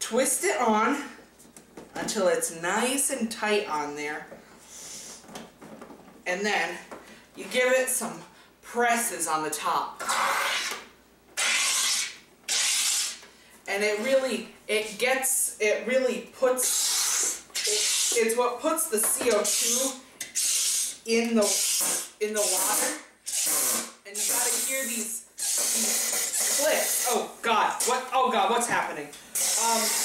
twist it on until it's nice and tight on there. And then you give it some presses on the top. And it's what puts the CO2 in the water. And you gotta hear these clicks. Oh God, what's happening?